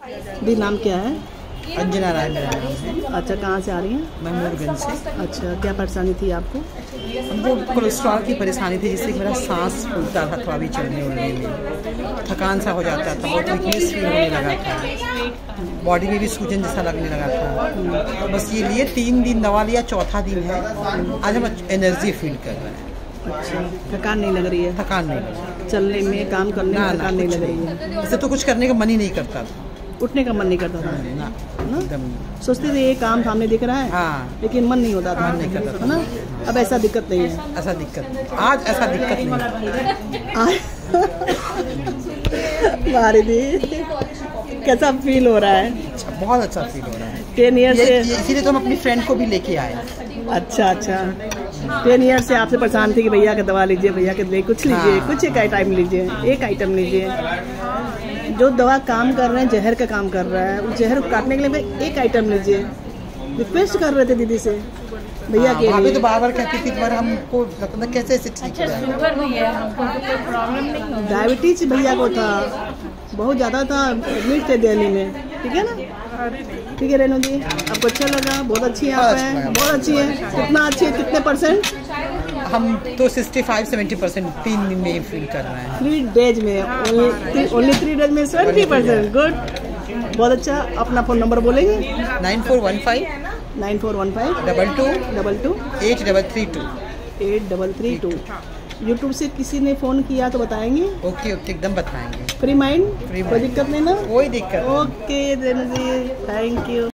दी नाम क्या है? अंजना राय मेरा नाम है। अच्छा, कहाँ से आ रही हैं? मैं मोरगंज से। अच्छा, क्या परेशानी थी आपको? हमको कोलेस्ट्रॉल की परेशानी थी, जिससे कि मेरा सांस फूलता था, थोड़ा भी चलने उड़ने में थकान सा हो जाता था, बहुत वीकनेस फील होने लगा था, बॉडी में भी सूजन जैसा लगने लगा था। तो बस ये लिए 3 दिन दवा लिया, चौथा दिन है आज हम एनर्जी फील कर रहे हैं। अच्छा, थकान नहीं लग रही है? थकान नहीं लग रही, चलने में, काम करने में थकान नहीं लग रही है? इससे तो कुछ करने का मन ही नहीं करता था, उठने का मन नहीं करता था ना ना? एकदम। सोचते थे ये काम सामने दिख रहा है, हाँ, लेकिन मन नहीं होता था, मन नहीं करता था, है ना? अब ऐसा दिक्कत नहीं है। ऐसा दिक्कत आज ऐसा दिक्कत नहीं। बारी दी, कैसा फील हो रहा है? अच्छा, बहुत अच्छा फील हो रहा है। 10 ईयर से, इसीलिए तो हम अपनी फ्रेंड को भी लेके आए। अच्छा अच्छा, 10 ईयर से आपसे परेशान थे कि भैया का दवा लीजिए, भैया के लिए कुछ लीजिए, कुछ एक आइटम लीजिए, एक आइटम लीजिए। जो दवा काम कर रहे हैं, जहर का काम कर रहा है, उस जहर को काटने के लिए एक आइटम लीजिए। रिक्वेस्ट कर रहे थे दीदी से, भैया के लिए। तो बार बार कहती थी, बार हमको लगता था कैसे ऐसे ठीक है। शुगर भी है, हमको कोई प्रॉब्लम नहीं होगी। डायबिटीज भैया को था, बहुत ज़्यादा था, एडमिट थे दिल्ली में, ठीक है ना? ठीक है रेणु जी, आपको अच्छा लगा? बहुत अच्छी है आप हैं, बहुत अच्छी है। कितना अच्छी है, कितने %? हम तो 65-70% 3 दिन में फील कर रहे हैं। 3 डेज में, ओनली 3 डेज में 70%। गुड, बहुत अच्छा। अपना फ़ोन नंबर बोलेंगे? 9415 9415 22 8332 8332। यूट्यूब से किसी ने फ़ोन किया तो बताएंगे? ओके ओके, एकदम बताएंगे। फ्री माइंड, फ्री कोई दिक्कत नहीं ना? कोई दिक्कत नहीं। Okay Renu ji, thank you.